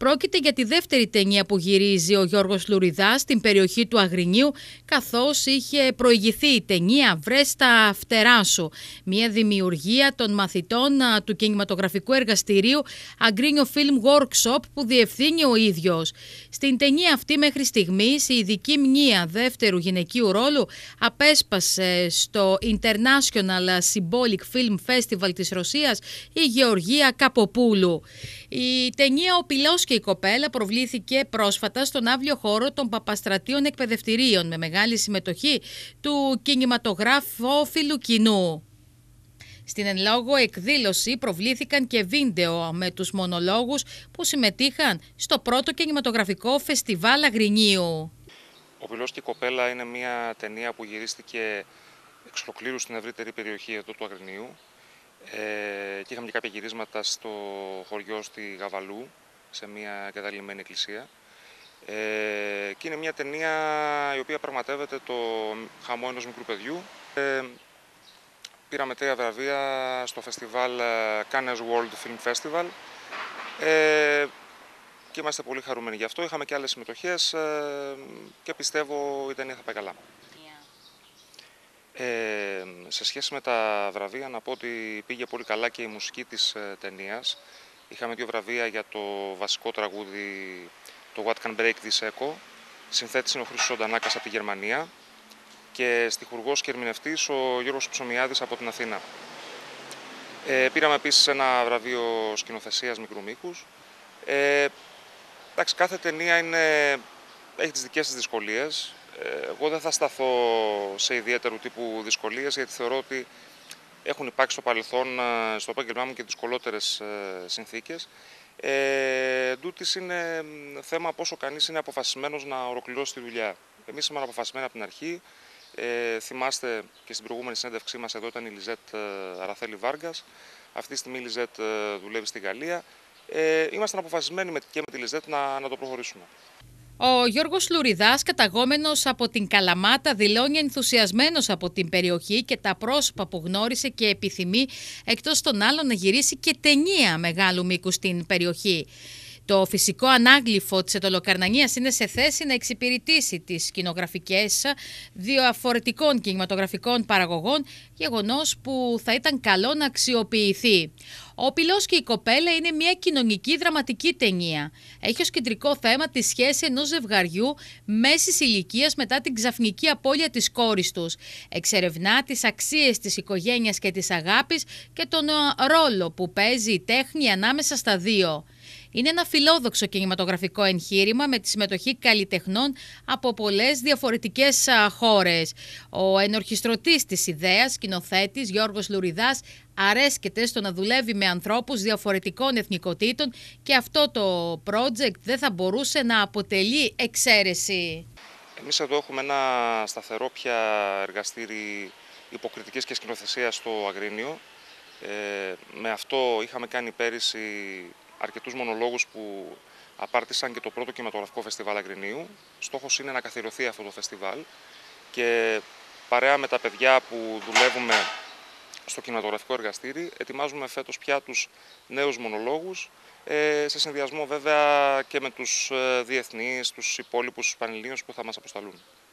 Πρόκειται για τη δεύτερη ταινία που γυρίζει ο Γιώργος Λουριδάς στην περιοχή του Αγρινίου, καθώς είχε προηγηθεί η ταινία «Βρες τα φτερά σου», μια δημιουργία των μαθητών του κινηματογραφικού εργαστηρίου Agrinio Film Workshop που διευθύνει ο ίδιος. Στην ταινία αυτή μέχρι στιγμής η ειδική μνήα δεύτερου γυναικείου ρόλου απέσπασε στο International Symbolic Film Festival της Ρωσίας η Γεωργία Καποπούλου. Η ταινία «Ο Πηλός και η Κοπέλα» προβλήθηκε πρόσφατα στον αύλιο χώρο των Παπαστρατείων Εκπαιδευτηρίων με μεγάλη συμμετοχή του κινηματογράφοφιλου κοινού. Στην εν λόγω εκδήλωση προβλήθηκαν και βίντεο με τους μονολόγους που συμμετείχαν στο πρώτο κινηματογραφικό φεστιβάλ Αγρινίου. «Ο Πηλός και η Κοπέλα» είναι μια ταινία που γυρίστηκε εξ ολοκλήρου στην ευρύτερη περιοχή εδώ του Αγρινίου. Και είχαμε και κάποια γυρίσματα στο χωριό στη Γαβαλού, σε μια εγκαταλειμμένη εκκλησία. Και είναι μια ταινία η οποία πραγματεύεται το χαμό ενός μικρού παιδιού. Πήραμε 3 βραβεία στο φεστιβάλ Cannes World Film Festival και είμαστε πολύ χαρούμενοι γι' αυτό. Είχαμε και άλλες συμμετοχές και πιστεύω η ταινία θα πάει καλά. Σε σχέση με τα βραβεία, να πω ότι πήγε πολύ καλά και η μουσική της ταινίας. Είχαμε 2 βραβεία για το βασικό τραγούδι, το What Can Break This Echo. Συνθέτης είναι ο Χρήστος Ζωντανάκας από τη Γερμανία και στιχουργός και ερμηνευτής ο Γιώργος Ψωμιάδης από την Αθήνα. Πήραμε επίσης ένα βραβείο σκηνοθεσίας μικρού μήκους. Εντάξει, κάθε ταινία έχει τις δικές της δυσκολίες. Εγώ δεν θα σταθώ σε ιδιαίτερου τύπου δυσκολίες, γιατί θεωρώ ότι έχουν υπάρξει στο παρελθόν στο επάγγελμά μου και δυσκολότερες συνθήκες. Τούτης είναι θέμα πόσο κανείς είναι αποφασισμένος να ολοκληρώσει τη δουλειά. Εμείς είμαστε αποφασισμένοι από την αρχή. Θυμάστε και στην προηγούμενη συνέντευξή μας εδώ ήταν η Λιζέτ Αραθέλη Βάργκας. Αυτή τη στιγμή η Λιζέτ δουλεύει στη Γαλλία. Είμαστε αποφασισμένοι και με τη Λιζέτ να το προχωρήσουμε. Ο Γιώργος Λουριδάς, καταγόμενος από την Καλαμάτα, δηλώνει ενθουσιασμένος από την περιοχή και τα πρόσωπα που γνώρισε και επιθυμεί εκτός των άλλων να γυρίσει και ταινία μεγάλου μήκους στην περιοχή. Το φυσικό ανάγλυφο της Ετωλοκαρνανίας είναι σε θέση να εξυπηρετήσει τις σκηνογραφικές διαφορετικών κινηματογραφικών παραγωγών, γεγονός που θα ήταν καλό να αξιοποιηθεί. «Ο Πηλός και η Κοπέλα» είναι μια κοινωνική δραματική ταινία. Έχει ως κεντρικό θέμα τη σχέση ενός ζευγαριού μέσης ηλικίας μετά την ξαφνική απώλεια της κόρης τους. Εξερευνά τις αξίες της οικογένειας και της αγάπης και τον ρόλο που παίζει η τέχνη ανάμεσα στα δύο. Είναι ένα φιλόδοξο κινηματογραφικό εγχείρημα με τη συμμετοχή καλλιτεχνών από πολλές διαφορετικές χώρες. Ο ενορχιστρωτής της ιδέας, σκηνοθέτης Γιώργος Λουριδάς, αρέσκεται στο να δουλεύει με ανθρώπους διαφορετικών εθνικοτήτων και αυτό το project δεν θα μπορούσε να αποτελεί εξαίρεση. Εμείς εδώ έχουμε ένα σταθερό πια εργαστήρι υποκριτικής και σκηνοθεσίας στο Αγρίνιο. Με αυτό είχαμε κάνει πέρυσι αρκετούς μονολόγους που απάρτησαν και το πρώτο κινηματογραφικό φεστιβάλ Αγρινίου. Στόχος είναι να καθιερωθεί αυτό το φεστιβάλ και παρέα με τα παιδιά που δουλεύουμε στο κινηματογραφικό εργαστήρι ετοιμάζουμε φέτος πια τους νέους μονολόγους, σε συνδυασμό βέβαια και με τους διεθνείς, τους υπόλοιπους πανελληνίους που θα μας αποσταλούν.